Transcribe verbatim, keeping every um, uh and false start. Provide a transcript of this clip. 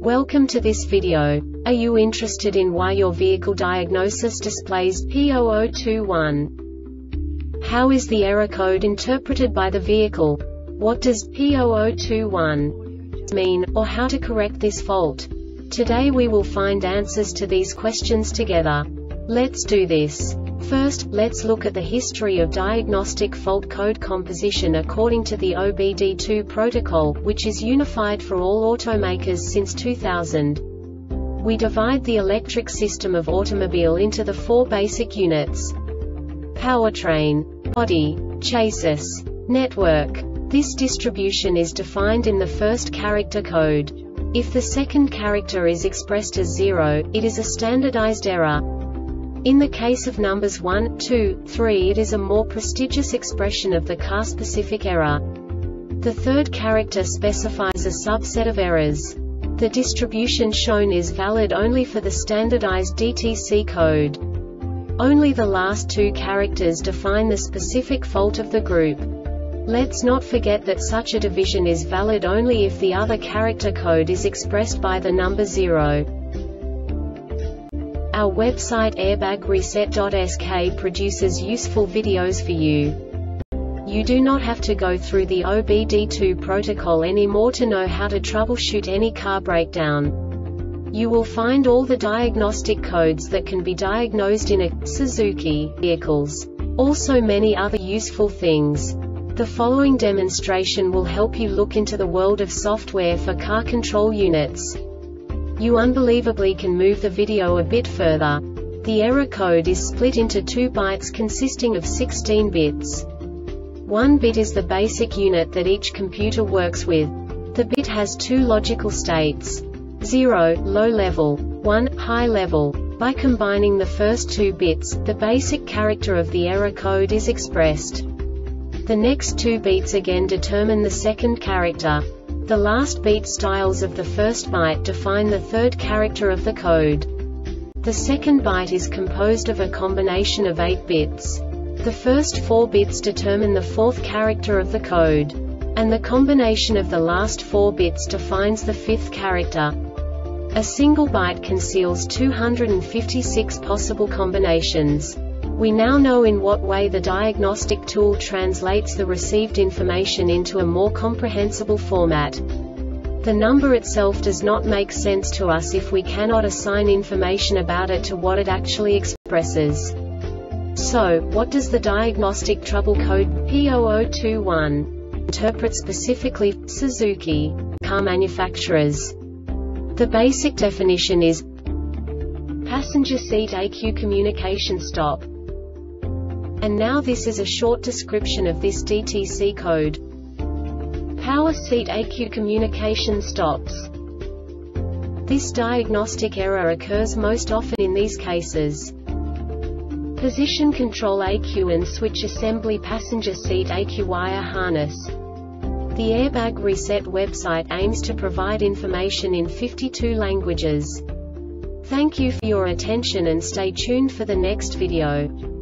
Welcome to this video. Are you interested in why your vehicle diagnosis displays P zero zero two one? How is the error code interpreted by the vehicle? What does P zero zero two one mean, or how to correct this fault? Today we will find answers to these questions together. Let's do this. First, let's look at the history of diagnostic fault code composition according to the O B D two protocol, which is unified for all automakers since two thousand. We divide the electric system of automobile into the four basic units: powertrain, body, chassis, network. This distribution is defined in the first character code. If the second character is expressed as zero, it is a standardized error. In the case of numbers one, two, three, it is a more prestigious expression of the car-specific error. The third character specifies a subset of errors. The distribution shown is valid only for the standardized D T C code. Only the last two characters define the specific fault of the group. Let's not forget that such a division is valid only if the other character code is expressed by the number zero. Our website airbag reset dot S K produces useful videos for you. You do not have to go through the O B D two protocol anymore to know how to troubleshoot any car breakdown. You will find all the diagnostic codes that can be diagnosed in a Suzuki vehicles. Also many other useful things. The following demonstration will help you look into the world of software for car control units. You unbelievably can move the video a bit further. The error code is split into two bytes consisting of sixteen bits. One bit is the basic unit that each computer works with. The bit has two logical states: zero, low level, one, high level. By combining the first two bits, the basic character of the error code is expressed. The next two bits again determine the second character. The last beat styles of the first byte define the third character of the code. The second byte is composed of a combination of eight bits. The first four bits determine the fourth character of the code. And the combination of the last four bits defines the fifth character. A single byte conceals two hundred fifty-six possible combinations. We now know in what way the diagnostic tool translates the received information into a more comprehensible format. The number itself does not make sense to us if we cannot assign information about it to what it actually expresses. So, what does the diagnostic trouble code P zero zero two one interpret specifically for Suzuki car manufacturers? The basic definition is passenger seat E Q communication stop. And now this is a short description of this D T C code. Power seat E Q communication stops. This diagnostic error occurs most often in these cases: position control E Q and switch assembly, passenger seat E Q wire harness. The Airbag Reset website aims to provide information in fifty-two languages. Thank you for your attention and stay tuned for the next video.